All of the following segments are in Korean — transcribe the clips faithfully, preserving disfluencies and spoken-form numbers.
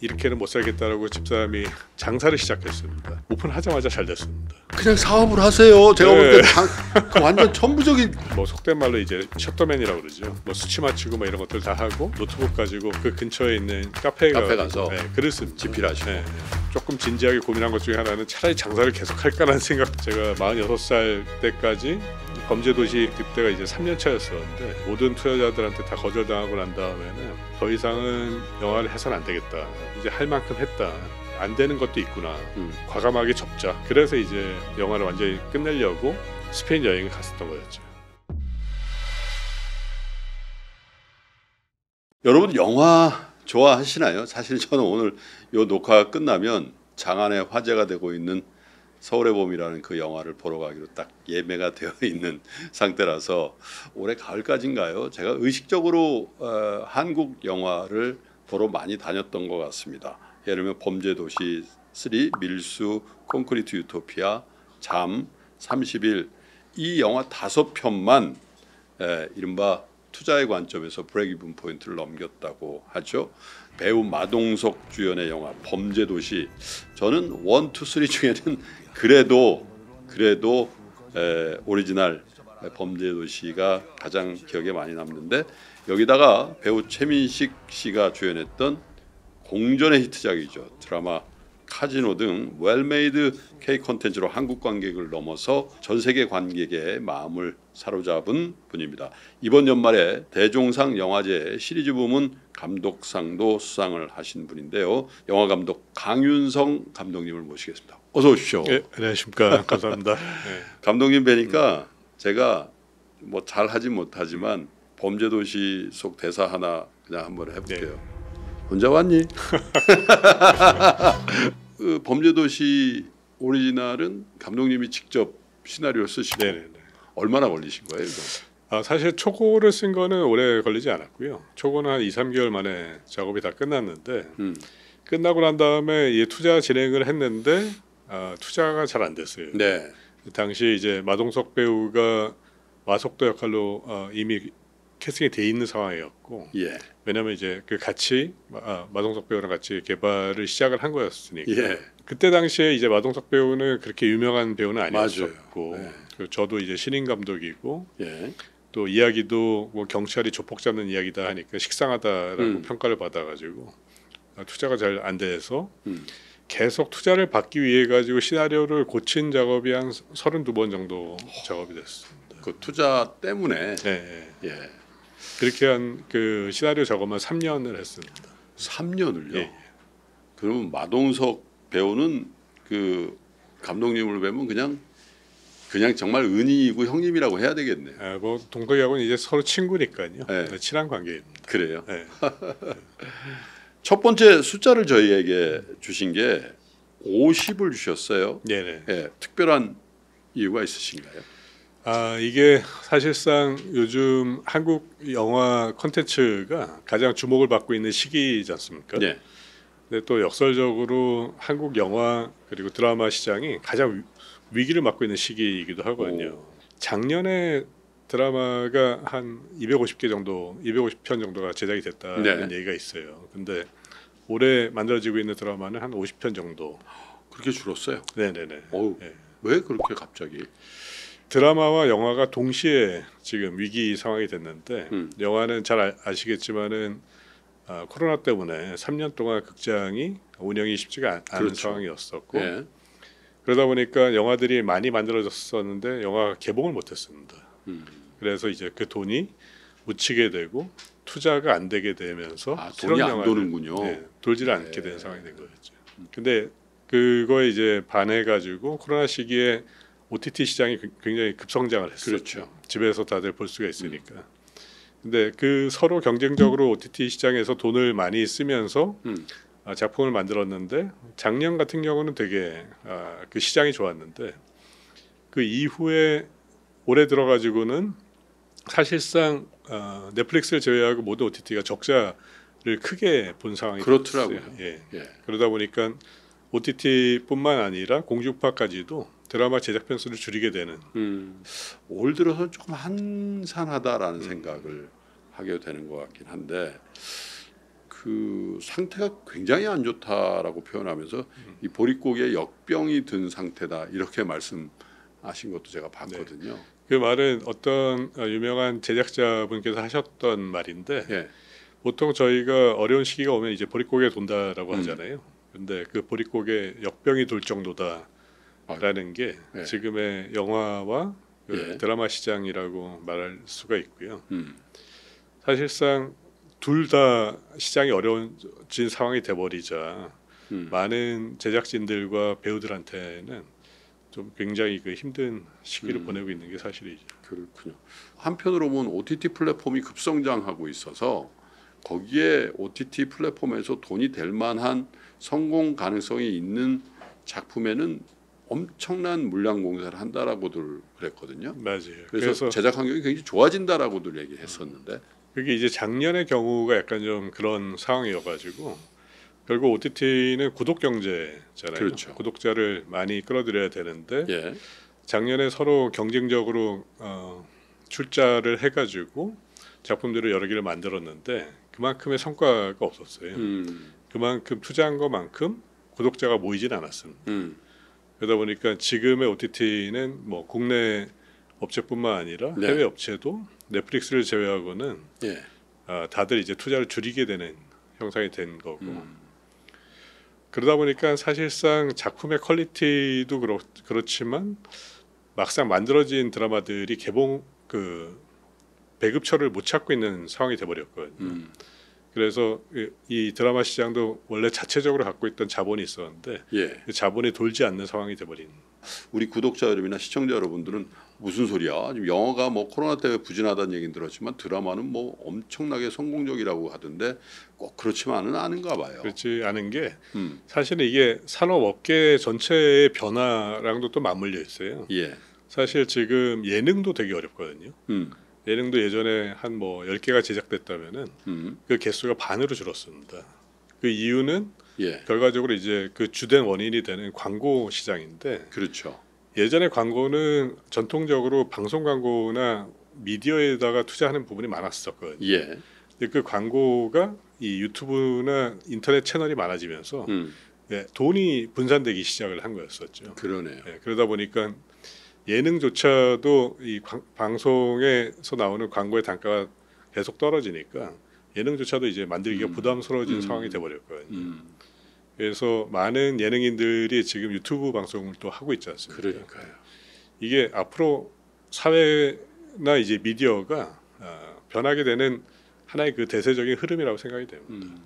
이렇게는 못 살겠다라고 집사람이 장사를 시작했습니다. 오픈하자마자 잘 됐습니다. 그냥 사업을 하세요. 제가 네. 볼 때 그 완전 천부적인 뭐 속된 말로 이제 셔터맨이라고 그러죠. 뭐 수치 맞추고 뭐 이런 것들 다 하고 노트북 가지고 그 근처에 있는 카페에 카페 가서 가서 네, 글을 씁니다. 집필하시고. 네, 네. 조금 진지하게 고민한 것 중에 하나는 차라리 장사를 계속 할까라는 생각. 제가 마흔여섯 살 때까지 범죄도시 그때가 이제 삼 년 차였었는데 모든 투자자들한테 다 거절당하고 난 다음에는 더 이상은 영화를 해서는 안 되겠다. 이제 할 만큼 했다. 안 되는 것도 있구나. 음. 과감하게 접자. 그래서 이제 영화를 완전히 끝내려고 스페인 여행을 갔었던 거였죠. 여러분 영화 좋아하시나요? 사실 저는 오늘 이 녹화가 끝나면 장안에 화제가 되고 있는 서울의 봄이라는 그 영화를 보러 가기로 딱 예매가 되어 있는 상태라서 올해 가을까지인가요? 제가 의식적으로 어, 한국 영화를 보러 많이 다녔던 것 같습니다. 예를 들면 범죄도시 삼, 밀수, 콘크리트 유토피아, 잠, 삼십 일 이 영화 다섯 편만 에, 이른바 투자의 관점에서 브레이크이븐 포인트를 넘겼다고 하죠. 배우 마동석 주연의 영화 범죄도시. 저는 원, 투, 쓰리 중에는 그래도 그래도 에, 오리지널 범죄도시가 가장 기억에 많이 남는데 여기다가 배우 최민식 씨가 주연했던 공전의 히트작이죠. 드라마 카지노 등 웰메이드 K 콘텐츠로 한국 관객을 넘어서 전 세계 관객의 마음을 사로잡은 분입니다. 이번 연말에 대종상 영화제 시리즈 부문 감독상도 수상을 하신 분인데요. 영화 감독 강윤성 감독님을 모시겠습니다. 어서 오십시오. 네, 안녕하십니까. 감사합니다. 네. 감독님 뵈니까 제가 뭐 잘하진 못하지만 범죄도시 속 대사 하나 그냥 한번 해볼게요. 네. 혼자 왔니? 그 범죄도시 오리지널은 감독님이 직접 시나리오를 쓰시고 네네네. 얼마나 걸리신 거예요? 이거? 아, 사실 초고를 쓴 거는 오래 걸리지 않았고요. 초고는 한 이, 삼 개월 만에 작업이 다 끝났는데 음. 끝나고 난 다음에 이 투자 진행을 했는데 아, 투자가 잘 안 됐어요. 네. 당시 이제 마동석 배우가 마석도 역할로 어, 이미 캐스팅이 돼 있는 상황이었고 예. 왜냐하면 이제 그 같이 아, 마동석 배우랑 같이 개발을 시작을 한 거였으니까 예. 그때 당시에 이제 마동석 배우는 그렇게 유명한 배우는 아니었었고 맞아요. 네. 그리고 저도 이제 신인 감독이고 예. 또 이야기도 뭐 경찰이 조폭 잡는 이야기다 하니까 식상하다라고 음. 평가를 받아가지고 아, 투자가 잘 안 돼서 음. 계속 투자를 받기 위해 가지고 시나리오를 고친 작업이 한 서른두 번 정도 작업이 됐습니다. 그 투자 때문에 네, 예. 그렇게 한 그 시나리오 작업만 삼 년을 했습니다. 삼 년을요. 예. 그러면 마동석 배우는 그 감독님을 뵈면 그냥 그냥 정말 은인이고 형님이라고 해야 되겠네. 아, 뭐 동덕이하고는 이제 서로 친구니까요. 네. 네, 친한 관계입니다. 그래요. 네. 첫 번째 숫자를 저희에게 주신 게 오십을 주셨어요. 네네. 예, 특별한 이유가 있으신가요? 아, 이게 사실상 요즘 한국 영화 콘텐츠가 가장 주목을 받고 있는 시기지 않습니까? 네. 근데 또 역설적으로 한국 영화 그리고 드라마 시장이 가장 위- 위기를 맞고 있는 시기이기도 하거든요. 오. 작년에 드라마가 한 이백오십 개 정도, 이백오십 편 정도가 제작이 됐다는 네. 얘기가 있어요. 근데 올해 만들어지고 있는 드라마는 한 오십 편 정도. 그렇게 줄었어요. 네네네. 어우, 네. 왜 그렇게 갑자기? 드라마와 영화가 동시에 지금 위기 상황이 됐는데 음. 영화는 잘 아- 아시겠지만은 아, 코로나 때문에 삼 년 동안 극장이 운영이 쉽지가 않, 않은 그렇죠. 상황이었었고 예. 그러다 보니까 영화들이 많이 만들어졌었는데 영화가 개봉을 못했습니다. 음. 그래서 이제 그 돈이 묻히게 되고 투자가 안 되게 되면서 아, 새로운 돈이 안 영화를, 도는군요. 네, 돌지를 않게 네. 된 상황이 된 거였죠. 근데 그거에 이제 반해 가지고 코로나 시기에 오티티 시장이 그- 굉장히 급성장을 했었죠. 그렇죠. 집에서 다들 볼 수가 있으니까. 근데 그 서로 경쟁적으로 오티티 시장에서 돈을 많이 쓰면서 음. 아, 작품을 만들었는데 작년 같은 경우는 되게 아, 그 시장이 좋았는데 그 이후에 올해 들어가지고는 사실상 어, 넷플릭스를 제외하고 모든 오티티가 적자를 크게 본 상황이 그렇더라고요. 됐어요. 예. 예. 그러다 보니까 오티티뿐만 아니라 공중파까지도 드라마 제작 편수를 줄이게 되는. 음. 올 들어서 조금 한산하다라는 음. 생각을 하게 되는 것 같긴 한데 그 그 상태가 굉장히 안 좋다라고 표현하면서 음. 이 보릿고기에 역병이 든 상태다 이렇게 말씀하신 것도 제가 봤거든요. 네. 그 말은 어떤 유명한 제작자분께서 하셨던 말인데 예. 보통 저희가 어려운 시기가 오면 이제 보릿고개 돈다라고 음. 하잖아요. 근데 그 보릿고개 역병이 돌 정도다라는 아, 게 예. 지금의 영화와 그 예. 드라마 시장이라고 말할 수가 있고요. 음. 사실상 둘 다 시장이 어려워진 상황이 돼버리자 음. 많은 제작진들과 배우들한테는 좀 굉장히 그 힘든 시기를 음. 보내고 있는 게 사실이죠. 그렇군요. 한편으로 보면 오티티 플랫폼이 급성장하고 있어서 거기에 오티티 플랫폼에서 돈이 될 만한 성공 가능성이 있는 작품에는 엄청난 물량 공세를 한다라고들 그랬거든요. 맞아요. 그래서, 그래서 제작 환경이 굉장히 좋아진다라고들 얘기했었는데 그게 이제 작년의 경우가 약간 좀 그런 상황이어가지고 결국 오티티는 구독 경제잖아요. 그렇죠. 구독자를 많이 끌어들여야 되는데 예. 작년에 서로 경쟁적으로 어, 출자를 해가지고 작품들을 여러 개를 만들었는데 그만큼의 성과가 없었어요. 음. 그만큼 투자한 것만큼 구독자가 모이진 않았습니다. 음. 그러다 보니까 지금의 오티티는 뭐 국내 업체뿐만 아니라 네. 해외 업체도 넷플릭스를 제외하고는 예. 어, 다들 이제 투자를 줄이게 되는 형상이 된 거고 음. 그러다 보니까 사실상 작품의 퀄리티도 그렇, 그렇지만 막상 만들어진 드라마들이 개봉 그 배급처를 못 찾고 있는 상황이 돼버렸거든요. 음. 그래서 이, 이 드라마 시장도 원래 자체적으로 갖고 있던 자본이 있었는데 예. 그 자본이 돌지 않는 상황이 돼버린. 우리 구독자 여러분이나 시청자 여러분들은 무슨 소리야? 지금 영화가 뭐 코로나 때문에 부진하다는 얘기는 들었지만 드라마는 뭐 엄청나게 성공적이라고 하던데 꼭 그렇지만은 않은가 봐요. 그렇지 않은 게 음. 사실은 이게 산업업계 전체의 변화랑도 또 맞물려 있어요. 예. 사실 지금 예능도 되게 어렵거든요. 음. 예능도 예전에 한 뭐 열 개가 제작됐다면은 음. 그 개수가 반으로 줄었습니다. 그 이유는 예. 결과적으로 이제 그 주된 원인이 되는 광고 시장인데 그렇죠. 예전에 광고는 전통적으로 방송 광고나 미디어에다가 투자하는 부분이 많았었거든요. 예. 근데 그 광고가 이 유튜브나 인터넷 채널이 많아지면서 음. 예, 돈이 분산되기 시작을 한 거였었죠. 그러네요. 예, 그러다 보니까 예능조차도 이 광, 방송에서 나오는 광고의 단가가 계속 떨어지니까 예능조차도 이제 만들기가 음. 부담스러워진 음. 상황이 돼버렸거든요. 음. 그래서 많은 예능인들이 지금 유튜브 방송을 또 하고 있지 않습니까? 그러니까요. 이게 앞으로 사회나 이제 미디어가 어, 변하게 되는 하나의 그 대세적인 흐름이라고 생각이 됩니다. 음.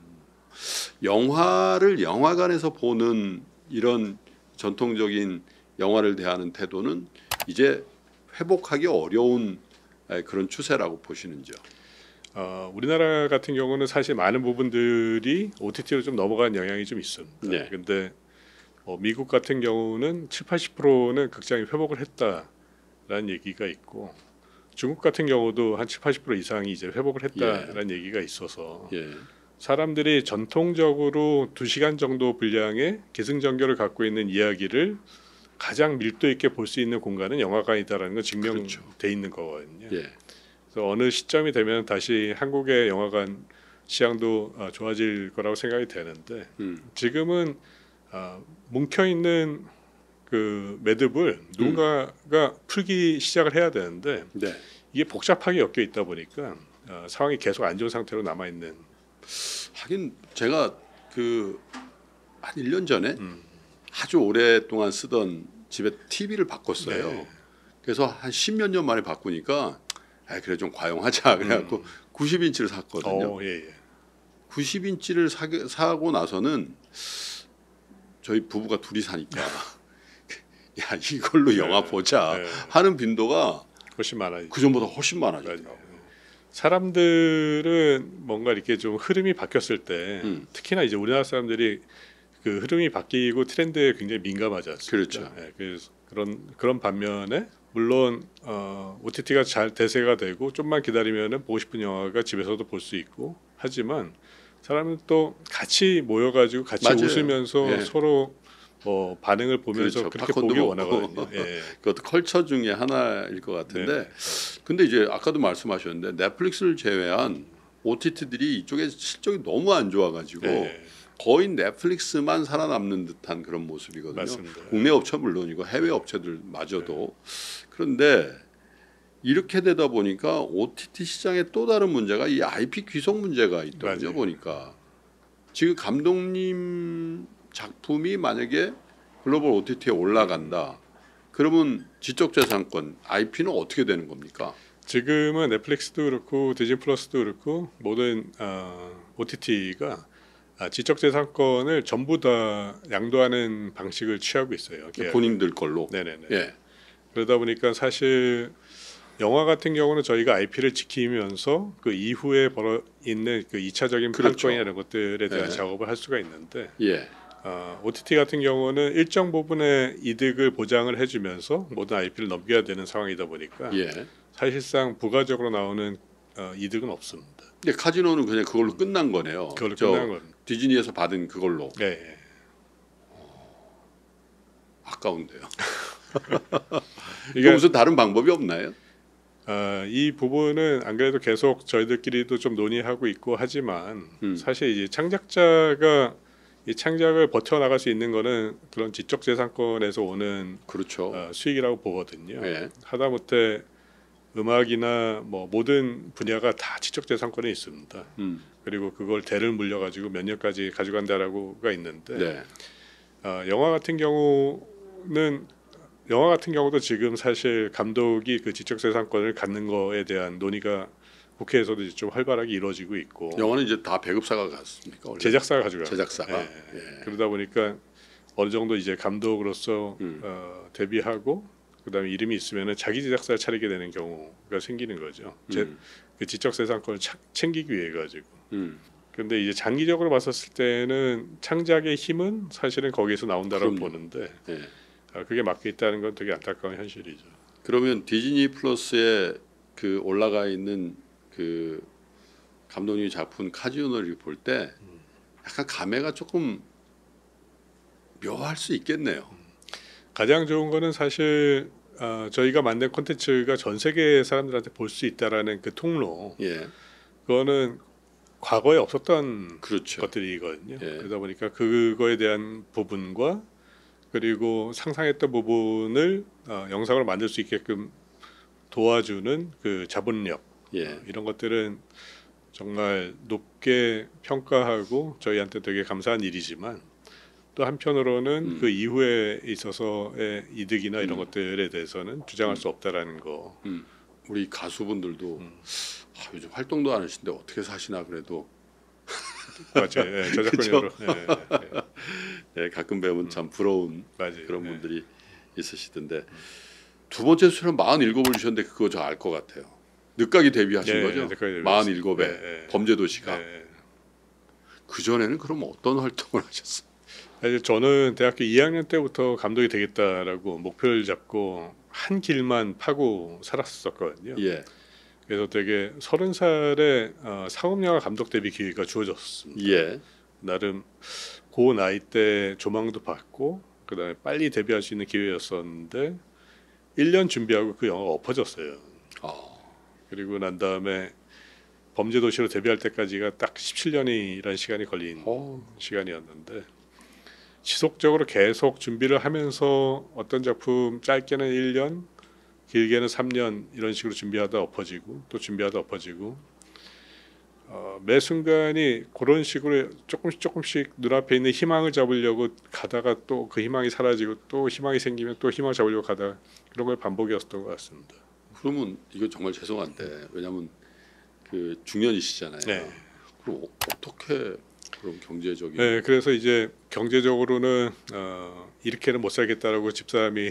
영화를 영화관에서 보는 이런 전통적인 영화를 대하는 태도는 이제 회복하기 어려운 그런 추세라고 보시는지요? 어, 우리나라 같은 경우는 사실 많은 부분들이 오티티로 좀 넘어간 영향이 좀 있습니다. 네. 근데 어, 미국 같은 경우는 칠, 팔십 퍼센트는 극장이 회복을 했다라는 얘기가 있고 중국 같은 경우도 한 칠, 팔십 퍼센트 이상이 이제 회복을 했다라는 예. 얘기가 있어서 예. 사람들이 전통적으로 두 시간 정도 분량의 기승전결을 갖고 있는 이야기를 가장 밀도 있게 볼 수 있는 공간은 영화관이다라는 건 증명돼 그렇죠. 있는 거거든요. 예. 그래서 어느 시점이 되면 다시 한국의 영화관 시장도 어, 좋아질 거라고 생각이 되는데 음. 지금은 어, 뭉쳐 있는 그 매듭을 누군가가 음. 풀기 시작을 해야 되는데 네. 이게 복잡하게 엮여 있다 보니까 어, 상황이 계속 안 좋은 상태로 남아 있는. 하긴 제가 그 한 일 년 전에 음. 아주 오랫동안 쓰던 집에 티비를 바꿨어요. 네. 그래서 한 십몇 년 만에 바꾸니까 아 그래 좀 과용하자 그래갖고 음. 구십 인치를 샀거든요. 오, 예, 예. 구십 인치를 사, 사고 나서는 저희 부부가 둘이 사니까 야 이걸로 네, 영화 보자 네. 하는 빈도가 훨씬 많아요. 그 전보다 훨씬 많아지더라고요. 사람들은 뭔가 이렇게 좀 흐름이 바뀌었을 때 음. 특히나 이제 우리나라 사람들이 그 흐름이 바뀌고 트렌드에 굉장히 민감하지 않습니까? 그렇죠. 네, 그래서 그런 그런 반면에 물론 어, 오티티가 잘 대세가 되고 좀만 기다리면은 보고 싶은 영화가 집에서도 볼 수 있고 하지만 사람은 또 같이 모여가지고 같이 맞아요. 웃으면서 예. 서로 어, 반응을 보면서 그렇죠. 그렇게 보기 원하거든요. 예. 그것도 컬처 중에 하나일 것 같은데, 네. 근데 이제 아까도 말씀하셨는데 넷플릭스를 제외한 오티티들이 이쪽에 실적이 너무 안 좋아가지고 네. 거의 넷플릭스만 살아남는 듯한 그런 모습이거든요. 맞습니다. 국내 업체 물론이고 해외 업체들마저도. 그런데 이렇게 되다 보니까 오티티 시장의 또 다른 문제가 이 아이피 귀속 문제가 있더군요. 맞아요. 보니까 지금 감독님 작품이 만약에 글로벌 오티티에 올라간다. 그러면 지적재산권 아이피는 어떻게 되는 겁니까? 지금은 넷플릭스도 그렇고 디즈니 플러스도 그렇고 모든 어, 오티티가 아, 지적재산권을 전부 다 양도하는 방식을 취하고 있어요. 계약을. 본인들 걸로. 네네네. 예. 그러다 보니까 사실 영화 같은 경우는 저희가 아이피를 지키면서 그 이후에 벌어 있는 그 이차적인 그렇죠. 판권이나 이런 것들에 대한 네. 작업을 할 수가 있는데 예. 어, 오티티 같은 경우는 일정 부분의 이득을 보장을 해주면서 모든 아이피를 넘겨야 되는 상황이다 보니까 예. 사실상 부가적으로 나오는 어, 이득은 없습니다. 근데 카지노는 그냥 그걸로 끝난 거네요. 그걸로 저 끝난 건. 디즈니에서 받은 그걸로. 네. 아까운데요. 이게 이게 무슨 다른 방법이 없나요? 어, 이 부분은 안 그래도 계속 저희들끼리도 좀 논의하고 있고 하지만 음. 사실 이제 창작자가 이 창작을 버텨나갈 수 있는 거는 그런 지적재산권에서 오는 그렇죠. 어, 수익이라고 보거든요. 예. 하다못해 음악이나 뭐 모든 분야가 다 지적재산권에 있습니다. 음. 그리고 그걸 대를 물려가지고 몇 년까지 가져간다라고가 있는데 네. 어, 영화 같은 경우는 영화 같은 경우도 지금 사실 감독이 그 지적재산권을 갖는 거에 대한 논의가 국회에서도 이제 좀 활발하게 이루어지고 있고 영화는 이제 다 배급사가 갔습니까? 원래? 제작사가 가져가 제작사가. 예. 예. 그러다 보니까 어느 정도 이제 감독으로서 음. 어, 데뷔하고 그다음에 이름이 있으면은 자기 제작사를 차리게 되는 경우가 생기는 거죠. 제, 음. 그 지적재산권을 차, 챙기기 위해 가지고. 음. 그런데 이제 장기적으로 봤었을 때는 창작의 힘은 사실은 거기에서 나온다고 그럼요. 보는데 예. 아, 그게 막혀 있다는 건 되게 안타까운 현실이죠. 그러면 디즈니 플러스에 그 올라가 있는 그 감독님이 작품 카지노를 볼 때 약간 감회가 조금 묘할 수 있겠네요. 가장 좋은 거는 사실 어, 저희가 만든 콘텐츠가 전 세계 사람들한테 볼 수 있다라는 그 통로. 예. 그거는 과거에 없었던 그렇죠. 것들이거든요. 예. 그러다 보니까 그거에 대한 부분과 그리고 상상했던 부분을 어, 영상으로 만들 수 있게끔 도와주는 그 자본력 예. 이런 것들은 정말 높게 평가하고 저희한테 되게 감사한 일이지만 또 한편으로는 음. 그 이후에 있어서의 이득이나 이런 음. 것들에 대해서는 주장할 수 없다라는 거. 음. 우리 가수분들도 음. 아, 요즘 활동도 안 하시는데 어떻게 사시나 그래도 맞죠. 예, 저작권료로. 예, 예, 예, 가끔 뵈면 참 부러운 맞아요. 그런 예. 분들이 있으시던데 두 번째 수련 마흔일곱을 주셨는데 그거 저 알 것 같아요. 늦가기 데뷔하신 예, 거죠? 늦가기 데뷔했어요. 마흔일곱에 예, 예. 범죄도시가. 예. 그 전에는 그럼 어떤 활동을 하셨어요? 사실 저는 대학교 이 학년 때부터 감독이 되겠다라고 목표를 잡고 한 길만 파고 살았었거든요. 예, 그래서 되게 서른 살에 어, 상업영화 감독 데뷔 기회가 주어졌습니다. 예, 나름 그 나이 때 조망도 받고 그다음에 빨리 데뷔할 수 있는 기회였었는데 일 년 준비하고 그 영화가 엎어졌어요. 아, 그리고 난 다음에 범죄도시로 데뷔할 때까지가 딱 십칠 년이라는 시간이 걸린 어, 시간이었는데 지속적으로 계속 준비를 하면서 어떤 작품 짧게는 일 년, 길게는 삼 년 이런 식으로 준비하다 엎어지고 또 준비하다 엎어지고 어, 매 순간이 그런 식으로 조금씩 조금씩 눈앞에 있는 희망을 잡으려고 가다가 또 그 희망이 사라지고 또 희망이 생기면 또 희망을 잡으려고 가다가 그런 걸 반복이었던 것 같습니다. 그러면 이거 정말 죄송한데 왜냐하면 그 중년이시잖아요. 네. 그럼 어, 어떻게 그럼 경제적인? 네, 그래서 이제 경제적으로는 어, 이렇게는 못 살겠다라고 집사람이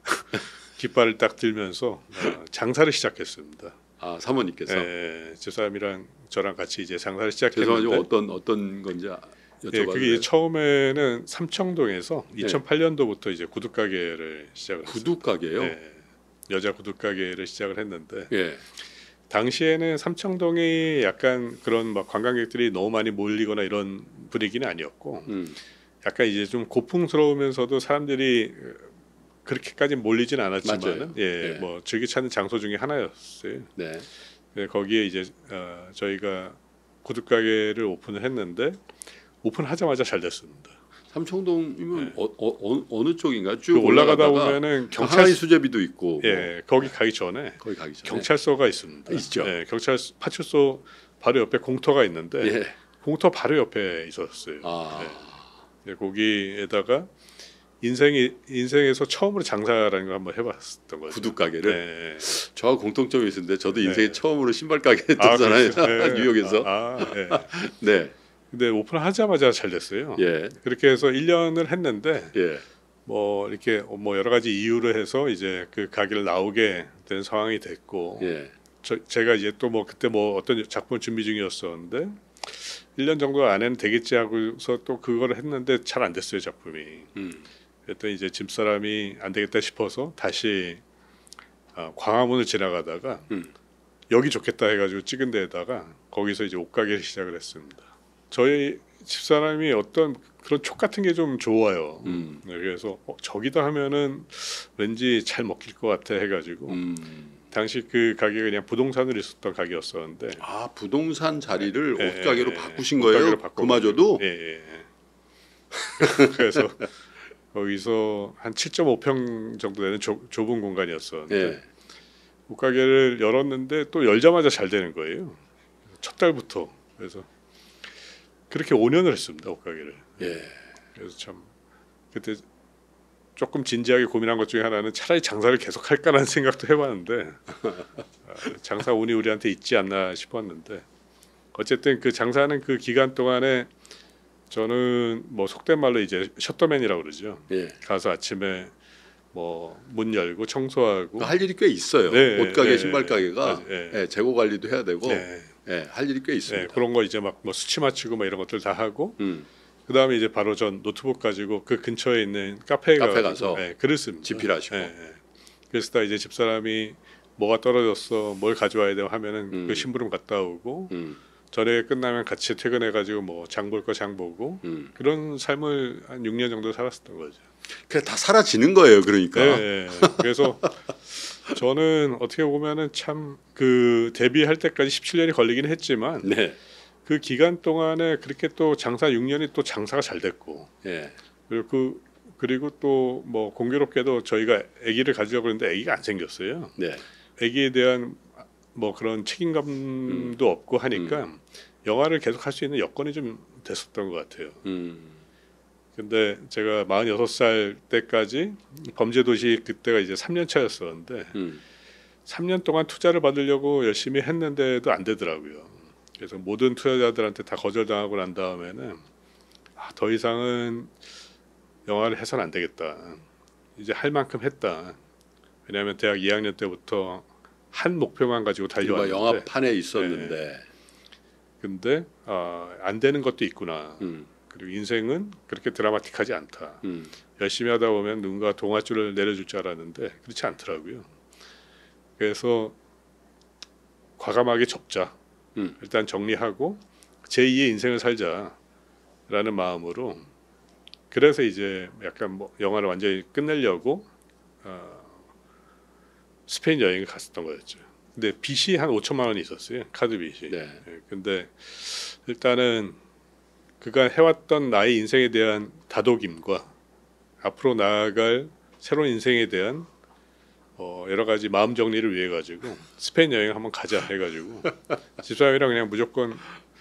깃발을 딱 들면서 어, 장사를 시작했습니다. 아 사모님께서 네, 집사람이랑 저랑 같이 이제 장사를 죄송하지만 시작했는데 어떤 어떤 건지 아- 여쭤봐도 예, 그게 돼요? 처음에는 삼청동에서 네. 이천팔 년도부터 이제 구두 가게를 시작을 구두 가게요? 했어요. 예, 여자 구두 가게를 시작을 했는데 예, 당시에는 삼청동이 약간 그런 막 관광객들이 너무 많이 몰리거나 이런 분위기는 아니었고 음, 약간 이제 좀 고풍스러우면서도 사람들이 그렇게까지 몰리진 않았지만 맞아요. 예, 예. 뭐 즐겨 찾는 장소 중에 하나였어요. 네, 네, 거기에 이제 어, 저희가 구두 가게를 오픈을 했는데 오픈하자마자 잘 됐습니다. 삼청동이면 네. 어, 어, 어느 쪽인가? 쭉 그 올라가다 올라가다가 보면은 경찰 경찰 수제비도 있고 예 거기 가기 전에 거기 가기 전에 경찰서가 있습니다. 있죠. 예, 경찰 파출소 바로 옆에 공터가 있는데 예. 공터 바로 옆에 있었어요. 아. 예. 예, 거기에다가 인생이 인생에서 처음으로 장사라는 걸 한번 해봤었던 거죠. 구두 가게를 예, 예. 저하고 공통점이 있는데 저도 네. 인생에 처음으로 신발 가게 아, 했잖아요. 그렇죠. 예. 뉴욕에서. 아, 아, 예. 네. 근데 오픈하자마자 잘 됐어요. 예. 그렇게 해서 일 년을 했는데 예. 뭐 이렇게 뭐 여러 가지 이유로 해서 이제 그 가게를 나오게 된 상황이 됐고 예. 저, 제가 이제 또 뭐 그때 뭐 어떤 작품을 준비 중이었었는데 일 년 정도 안에는 되겠지 하고서 또 그거를 했는데 잘 안 됐어요 작품이. 음. 그랬더니 이제 집사람이 안 되겠다 싶어서 다시 어, 광화문을 지나가다가 음. 여기 좋겠다 해가지고 찍은 데에다가 거기서 이제 옷가게를 시작을 했습니다. 저희 집사람이 어떤 그런 촉 같은 게 좀 좋아요. 음. 네, 그래서 어, 저기다 하면은 왠지 잘 먹힐 것 같아 해가지고 음. 당시 그 가게가 그냥 부동산으로 있었던 가게였었는데 아 부동산 자리를 예, 옷 가게로 예, 바꾸신 옷 거예요? 가게로 바꿔가지고. 그마저도? 예, 예, 예. 그래서 거기서 한 칠 점 오 평 정도 되는 좁, 좁은 공간이었었는데 예. 옷가게를 열었는데 또 열자마자 잘 되는 거예요. 첫 달부터. 그래서 그렇게 오 년을 했습니다. 옷가게를. 예. 그래서 참 그때 조금 진지하게 고민한 것 중에 하나는 차라리 장사를 계속 할까라는 생각도 해봤는데 장사 운이 우리한테 있지 않나 싶었는데 어쨌든 그 장사하는 그 기간 동안에 저는 뭐 속된 말로 이제 셔터맨이라고 그러죠. 예. 가서 아침에 뭐 문 열고 청소하고 할 일이 꽤 있어요. 네, 옷 가게, 네, 신발 가게가 네. 예, 재고 관리도 해야 되고 네, 예, 할 일이 꽤 네, 있습니다. 그런 거 이제 막 뭐 수치 맞추고 뭐 이런 것들 다 하고 음. 그 다음에 이제 바로 전 노트북 가지고 그 근처에 있는 카페에 카페 가서 가서 네, 글을 씁니다. 집필하시고. 네, 네. 그래서 다 이제 집사람이 뭐가 떨어졌어, 뭘 가져와야 되고 하면은 음. 그 심부름 갔다 오고 음. 저녁에 끝나면 같이 퇴근해가지고 뭐 장 볼 거 장 보고 음. 그런 삶을 한 육 년 정도 살았었던 거죠. 그게 다 사라지는 거예요. 그러니까. 네, 네. 그래서 저는 어떻게 보면은 참 그 데뷔할 때까지 십칠 년이 걸리긴 했지만 네. 그 기간 동안에 그렇게 또 장사 육 년이 또 장사가 잘 됐고 예. 그리고 그 그리고 또 뭐 공교롭게도 저희가 아기를 가지려고 했는데 아기가 안 생겼어요. 네. 아기에 대한 뭐 그런 책임감도 음. 없고 하니까 영화를 계속 할 수 있는 여건이 좀 됐었던 것 같아요. 음. 근데 제가 마흔여섯 살 때까지 범죄도시 그때가 이제 삼 년 차였었는데 음. 삼 년 동안 투자를 받으려고 열심히 했는데도 안 되더라고요. 그래서 모든 투자자들한테 다 거절당하고 난 다음에는 아, 더 이상은 영화를 해서는 안 되겠다. 이제 할 만큼 했다. 왜냐하면 대학 이 학년 때부터 한 목표만 가지고 이른바 달려왔는데 영화판에 있었는데. 근데 아, 안 되는 것도 있구나. 음. 그리고 인생은 그렇게 드라마틱하지 않다. 음. 열심히 하다 보면 누군가 동아줄을 내려줄 줄 알았는데 그렇지 않더라고요. 그래서 과감하게 접자. 음. 일단 정리하고 제이의 인생을 살자라는 마음으로 그래서 이제 약간 뭐 영화를 완전히 끝내려고 어, 스페인 여행을 갔었던 거였죠. 근데 빚이 한 오천만 원이 있었어요. 카드 빚이. 네. 예, 근데 일단은 그가 해왔던 나의 인생에 대한 다독임과 앞으로 나아갈 새로운 인생에 대한 어, 여러 가지 마음 정리를 위해 가지고 스페인 여행 한번 가자 해가지고 집사람이랑 그냥 무조건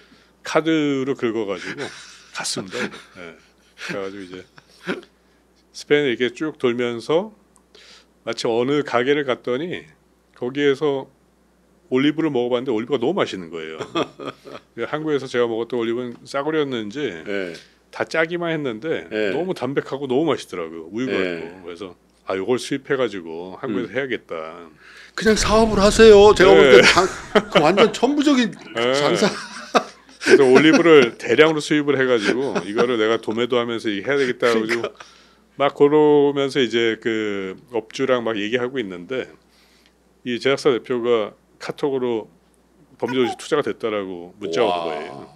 카드로 긁어가지고 갔습니다. 예. 그래가지고 이제 스페인을 이렇게 쭉 돌면서 마치 어느 가게를 갔더니 거기에서 올리브를 먹어봤는데 올리브가 너무 맛있는 거예요. 한국에서 제가 먹었던 올리브는 싸구려였는지 예. 다 짜기만 했는데 네. 너무 담백하고 너무 맛있더라고요. 우유 같고. 네. 그래서 아 이걸 수입해가지고 한국에서 음. 해야겠다. 그냥 사업을 하세요. 제가 네. 볼 때 완전 천부적인 네. 장사. 그래서 올리브를 대량으로 수입을 해가지고 이거를 내가 도매도 하면서 이게 해야 되겠다 해가지고 그러니까. 막 그러면서 이제 그 업주랑 막 얘기하고 있는데 이 제작사 대표가 카톡으로 범죄도시 투자가 됐다라고 문자가 와. 오는 거예요.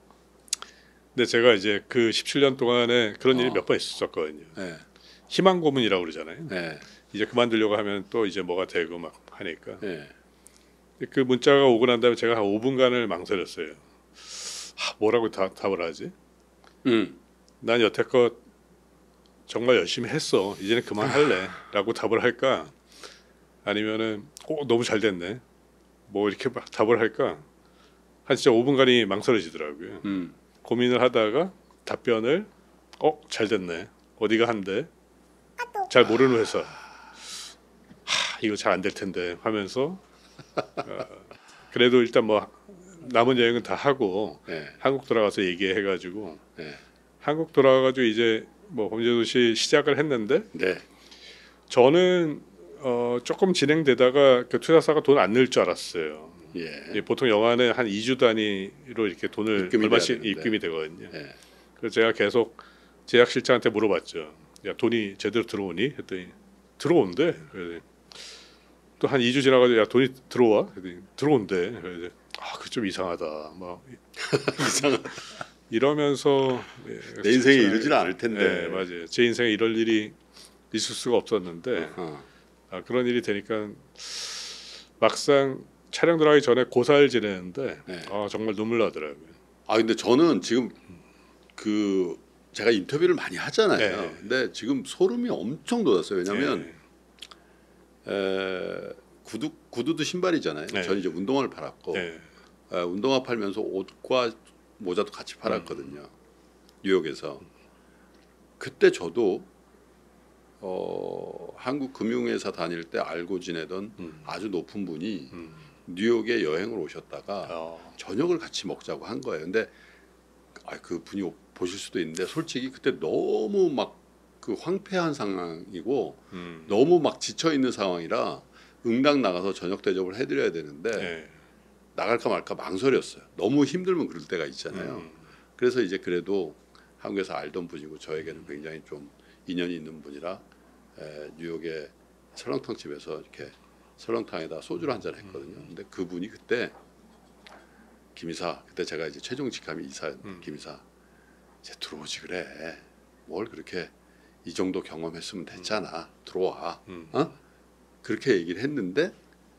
근데 제가 이제 그 십칠 년 동안에 그런 일이 어. 몇 번 있었거든요. 네. 희망 고문이라고 그러잖아요. 네. 이제 그만두려고 하면 또 이제 뭐가 되고 막 하니까 네. 그 문자가 오고 난 다음에 제가 한 오 분간을 망설였어요. 하, 뭐라고 다, 답을 하지? 음. 난 여태껏 정말 열심히 했어. 이제는 그만할래라고 답을 할까? 아니면은 어, 너무 잘 됐네. 뭐 이렇게 막 답을 할까? 한 진짜 오 분간이 망설여지더라고요. 음. 고민을 하다가 답변을 어, 잘 됐네. 어디가 한데? 잘 모르는 회사. 하, 이거 잘 안 될 텐데 하면서 어, 그래도 일단 뭐 남은 여행은 다 하고 네. 한국 돌아가서 얘기해가지고 네. 한국 돌아가가지고 이제 뭐 범죄도시 시작을 했는데 네. 저는 어, 조금 진행되다가 그 투자사가 돈 안 낼 줄 알았어요. 예. 예, 보통 영화는 한 이 주 단위로 이렇게 돈을 입금이 얼마씩 돼야 되는데. 입금이 되거든요. 예. 그래서 제가 계속 제작실장한테 물어봤죠. 야 돈이 제대로 들어오니? 했더니 들어온대. 또 한 이 주 지나가지고 야 돈이 들어와? 했더니 들어온대. 그래서 아, 그 좀 이상하다. 막 이상한. 이러면서 내 인생에 진짜, 이러지는 않을 텐데. 네, 맞아요. 제 인생에 이럴 일이 있을 수가 없었는데 어. 아, 그런 일이 되니까 막상 촬영 들어가기 전에 고사를 지내는데 네. 아, 정말 눈물 나더라고요. 아 근데 저는 지금 그 제가 인터뷰를 많이 하잖아요. 네. 근데 지금 소름이 엄청 돋았어요. 왜냐하면 네. 에, 구두 구두도 신발이잖아요. 네. 저는 이제 운동화를 팔았고 네. 에, 운동화 팔면서 옷과 모자도 같이 팔았거든요. 뉴욕에서. 그때 저도 어, 한국 금융회사 다닐 때 알고 지내던 음. 아주 높은 분이 음. 뉴욕에 여행을 오셨다가 어. 저녁을 같이 먹자고 한 거예요. 근데 아, 그 분이 보실 수도 있는데 솔직히 그때 너무 막 그 황폐한 상황이고 음. 너무 막 지쳐 있는 상황이라 응당 나가서 저녁 대접을 해드려야 되는데 네. 나갈까 말까 망설였어요. 너무 힘들면 그럴 때가 있잖아요. 음. 그래서 이제 그래도 한국에서 알던 분이고 저에게는 굉장히 좀 인연이 있는 분이라 에, 뉴욕의 설렁탕 집에서 이렇게 설렁탕에다 소주를 한잔 했거든요. 근데 그분이 그때 김이사 그때 제가 이제 최종 직함이 이사였는데 음. 김이사 이제 들어오지 그래. 뭘 그렇게 이 정도 경험했으면 됐잖아. 들어와. 음. 어? 그렇게 얘기를 했는데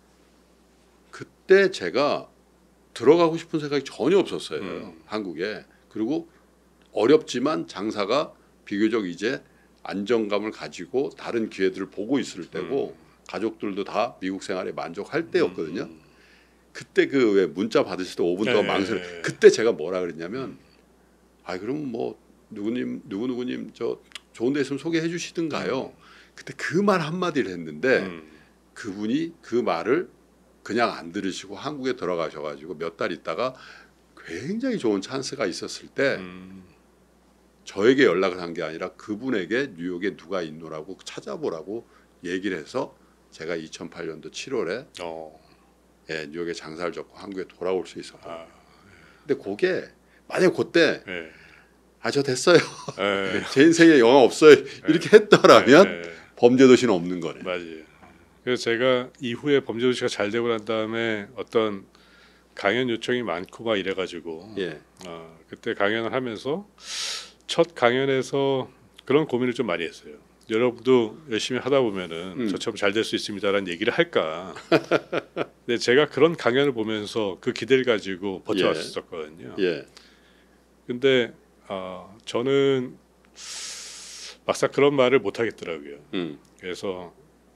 그때 제가 들어가고 싶은 생각이 전혀 없었어요. 음. 한국에. 그리고 어렵지만 장사가 비교적 이제 안정감을 가지고 다른 기회들을 보고 있을 때고 음. 가족들도 다 미국 생활에 만족할 때였거든요. 음. 그때 그 왜 문자 받으실 때 오 분 동안 네. 망설. 그때 제가 뭐라 그랬냐면, 아 그럼 뭐 누구님 누구 누구님 저 좋은 데 있으면 소개해 주시든가요. 그때 그 말 한마디를 했는데 음. 그분이 그 말을 그냥 안 들으시고 한국에 들어가셔가지고 몇 달 있다가 굉장히 좋은 찬스가 있었을 때 음. 저에게 연락을 한 게 아니라 그분에게 뉴욕에 누가 있노라고 찾아보라고 얘기를 해서 제가 이천팔 년도 칠월에 어. 예, 뉴욕에 장사를 접고 한국에 돌아올 수 있었거든요. 아. 근데 그게 만약 그때 네. 아 저 됐어요. 네. 제 인생에 영화 없어요. 이렇게 했더라면 네. 네. 범죄도시는 없는 거네. 맞아요. 그래서 제가 이후에 범죄도시가 잘 되고 난 다음에 어떤 강연 요청이 많고 막 이래가지고 예. 어, 그때 강연을 하면서 첫 강연에서 그런 고민을 좀 많이 했어요. 여러분도 열심히 하다 보면은 음. 저처럼 잘 될 수 있습니다라는 얘기를 할까. 근데 제가 그런 강연을 보면서 그 기대를 가지고 버텨왔었거든요. 예. 근데 어, 저는 막상 그런 말을 못 하겠더라고요. 음. 그래서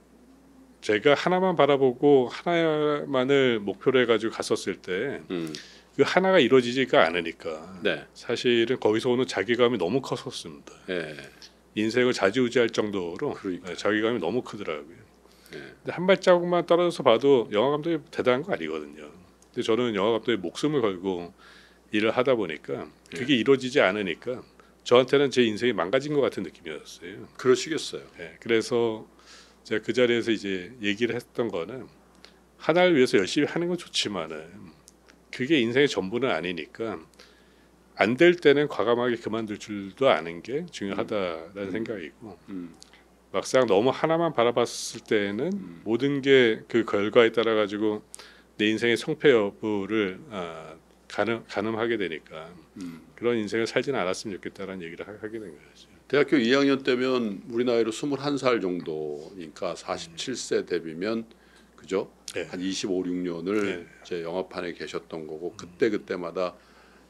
제가 하나만 바라보고 하나만을 목표로 해가지고 갔었을 때 음. 그 하나가 이루어지지가 않으니까 네. 사실은 거기서 오는 자괴감이 너무 컸었습니다. 예. 인생을 좌지우지할 정도로 그러니까요. 네, 자괴감이 너무 크더라고요. 예. 근데 한 발자국만 떨어져서 봐도 영화 감독이 대단한 거 아니거든요. 근데 저는 영화 감독의 목숨을 걸고 일을 하다 보니까 그게 이루어지지 않으니까 저한테는 제 인생이 망가진 것 같은 느낌이었어요. 그러시겠어요. 네, 그래서 제가 그 자리에서 이제 얘기를 했던 거는 하나를 위해서 열심히 하는 건 좋지만은 그게 인생의 전부는 아니니까 안 될 때는 과감하게 그만둘 줄도 아는 게 중요하다라는 음. 생각이고 음. 막상 너무 하나만 바라봤을 때는 음. 모든 게 그 결과에 따라 가지고 내 인생의 성패 여부를 아, 가늠, 가늠하게 되니까 음. 그런 인생을 살지는 않았으면 좋겠다라는 얘기를 하, 하게 된 거죠. 대학교 이 학년 때면 우리 나이로 스물한 살 정도니까 사십칠 세 데뷔면 그죠? 네. 한 이십오, 육 년을 네. 이제 영화판에 계셨던 거고 그때 그때마다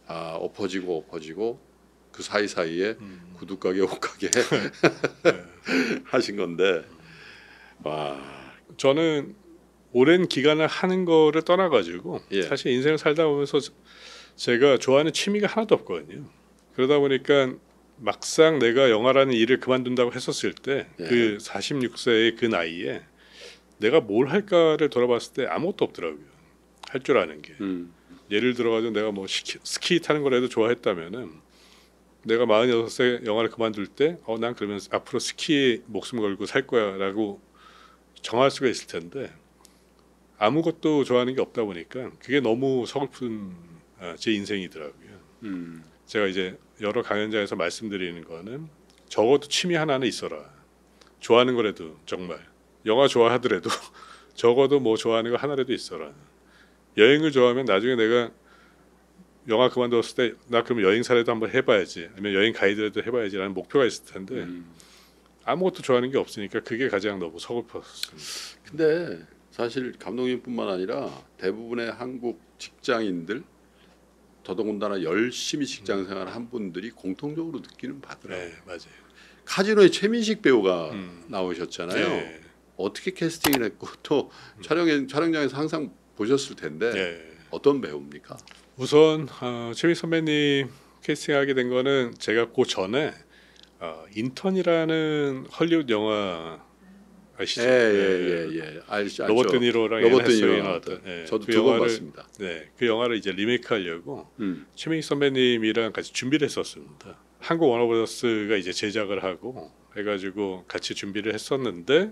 아, 엎어지고 엎어지고 그 사이 사이에 음. 구두 가게, 옷 가게 네. 하신 건데 와, 저는 오랜 기간을 하는 거를 떠나가지고 예. 사실 인생을 살다 보면서 제가 좋아하는 취미가 하나도 없거든요. 그러다 보니까 막상 내가 영화라는 일을 그만둔다고 했었을 때 그 예. 사십육 세의 그 나이에 내가 뭘 할까를 돌아봤을 때 아무것도 없더라고요. 할 줄 아는 게. 음. 예를 들어가지고 내가 뭐 스키, 스키 타는 거라도 좋아했다면은 내가 마흔여섯 세 영화를 그만둘 때 어, 난 그러면 앞으로 스키에 목숨 걸고 살 거야라고 정할 수가 있을 텐데 아무것도 좋아하는 게 없다 보니까 그게 너무 서글픈 아, 제 인생이더라고요. 음. 제가 이제 여러 강연장에서 말씀드리는 거는 적어도 취미 하나는 있어라. 좋아하는 거라도 정말 영화 좋아하더라도 적어도 뭐 좋아하는 거 하나라도 있어라. 여행을 좋아하면 나중에 내가 영화 그만뒀을 때 나 그럼 여행사라도 한번 해봐야지 아니면 여행 가이드라도 해봐야지라는 목표가 있을 텐데 음. 아무것도 좋아하는 게 없으니까 그게 가장 너무 서글펐습니다. 근데 사실 감독님뿐만 아니라 대부분의 한국 직장인들 더더군다나 열심히 직장 생활 한 분들이 공통적으로 느끼는 바더라고요. 네, 맞아요. 카지노에 최민식 배우가 음. 나오셨잖아요. 네. 어떻게 캐스팅을 했고 또 촬영 촬영장에서 항상 보셨을 텐데 네. 어떤 배우입니까? 우선 어, 최민 선배님 캐스팅하게 된 거는 제가 그 전에 어, 인턴이라는 헐리우드 영화 아시죠? 예예예 예, 예. 알죠. 알죠. 로버트 니로랑 로버트 앤 해서웨이 니로 나왔던 나왔던. 예, 저도 그 두 번 영화를- 봤습니다. 네, 그 영화를 이제 리메이크하려고 음. 최민희 선배님이랑 같이 준비를 했었습니다. 한국 워너브라더스가 이제 제작을 하고 해가지고 같이 준비를 했었는데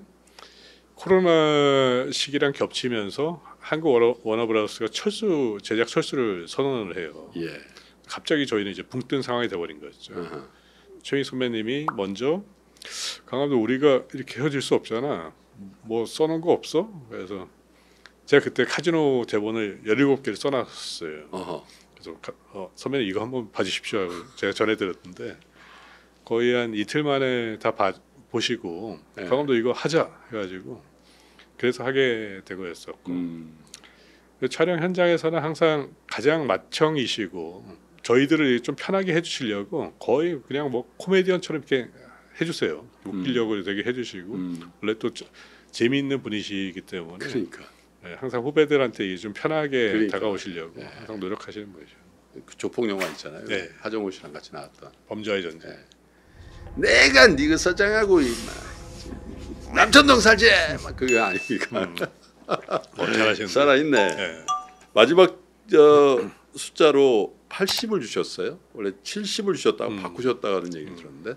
코로나 시기랑 겹치면서 한국 워너, 워너브라더스가 철수 제작 철수를 선언을 해요. 예. 갑자기 저희는 이제 붕 뜬 상황이 돼버린 거죠. 어허. 최민희 선배님이 먼저 강감독 우리가 이렇게 헤어질 수 없잖아. 뭐 써놓은 거 없어? 그래서 제가 그때 카지노 대본을 열일곱 개를 써놨어요. 어허. 그래서 가, 어, 선배님 이거 한번 봐주십시오 하고 제가 전해드렸는데 거의 한 이틀 만에 다 봐, 보시고 네. 강감독 이거 하자 해가지고 그래서 하게 되고 했었고 음. 그 촬영 현장에서는 항상 가장 맏형이시고 저희들을 좀 편하게 해주시려고 거의 그냥 뭐 코미디언처럼 이렇게 해주세요. 웃기려고 되게 해주시고 음. 원래 또 저- 재미있는 분이시기 때문에 그러니까 네, 항상 후배들한테 좀 편하게 그러니까. 다가오시려고 네. 항상 노력하시는 분이죠. 그 조폭 영화 있잖아요. 네. 하정우 씨랑 같이 나왔던. 범죄와의 전쟁. 네. 내가 네가 서장하고 임마 남천동 살지 막 그게 아닙니까? 음. 뭐 잘하시는 살아있네. 네. 마지막 저 숫자로 팔십을 주셨어요. 원래 칠십을 주셨다가 음. 바꾸셨다는 얘기 들었는데.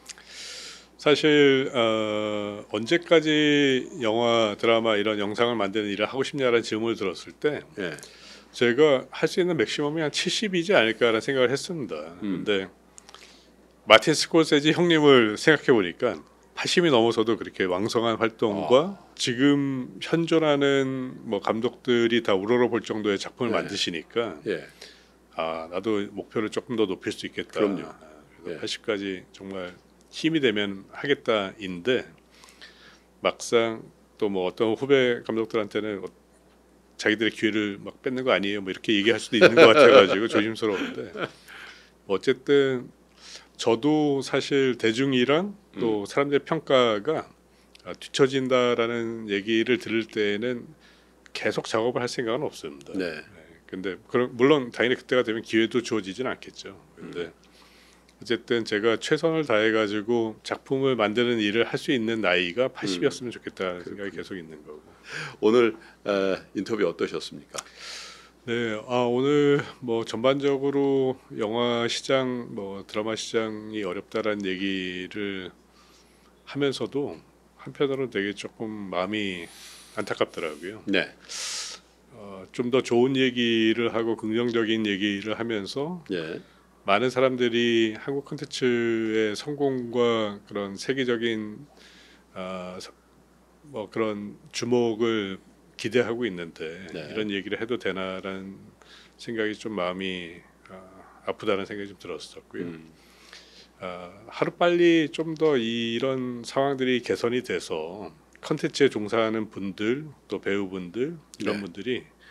사실 어, 언제까지 영화, 드라마 이런 영상을 만드는 일을 하고 싶냐라는 질문을 들었을 때 예. 제가 할 수 있는 맥시멈이 한 칠십이지 않을까라는 생각을 했습니다. 음. 근데 마틴 스콜세지 형님을 생각해 보니까 팔십이 넘어서도 그렇게 왕성한 활동과 아. 지금 현존하는 뭐 감독들이 다 우러러 볼 정도의 작품을 네. 만드시니까 예. 아 나도 목표를 조금 더 높일 수 있겠다. 그럼요. 아, 그래서 예. 팔십까지 정말 힘이 되면 하겠다인데 막상 또 뭐 어떤 후배 감독들한테는 어- 자기들의 기회를 막 뺏는 거 아니에요? 뭐 이렇게 얘기할 수도 있는 것 같아가지고 조심스러운데 어쨌든 저도 사실 대중이랑 또 사람들의 평가가 아, 뒤처진다라는 얘기를 들을 때는 계속 작업을 할 생각은 없습니다. 네. 근데 그럼 물론 당연히 그때가 되면 기회도 주어지진 않겠죠. 근데 어쨌든 제가 최선을 다해가지고 작품을 만드는 일을 할 수 있는 나이가 팔십이었으면 좋겠다는 생각이 계속 있는 거고. 오늘 어, 인터뷰 어떠셨습니까? 네, 아 오늘 뭐 전반적으로 영화 시장, 뭐 드라마 시장이 어렵다라는 얘기를 하면서도 한편으로는 되게 조금 마음이 안타깝더라고요. 네. 어, 좀 더 좋은 얘기를 하고 긍정적인 얘기를 하면서 예. 많은 사람들이 한국 콘텐츠의 성공과 그런 세계적인 아, 서- 뭐 그런 주목을 기대하고 있는데 네. 이런 얘기를 해도 되나라는 생각이 좀 마음이 아, 아프다는 생각이 좀 들었었고요. 음. 아, 하루 빨리 좀 더 이런 상황들이 개선이 돼서 콘텐츠에 종사하는 분들 또 배우분들 이런 네. 분들이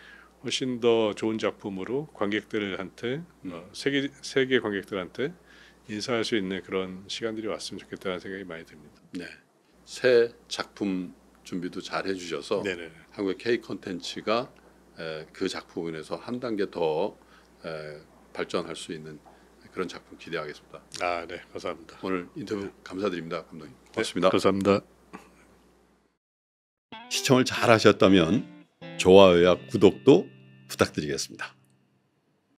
훨씬 더 좋은 작품으로 관객들한테 어, 세계 세계 관객들한테 인사할 수 있는 그런 시간들이 왔으면 좋겠다는 생각이 많이 듭니다. 네, 새 작품 준비도 잘 해주셔서 네네. 한국의 K 콘텐츠가 에, 그 작품에서 한 단계 더 에, 발전할 수 있는 그런 작품 기대하겠습니다. 아, 네, 감사합니다. 오늘 인터뷰 감사드립니다, 감독님. 고맙습니다. 네, 감사합니다. 시청을 잘 하셨다면 좋아요와 구독도 부탁드리겠습니다.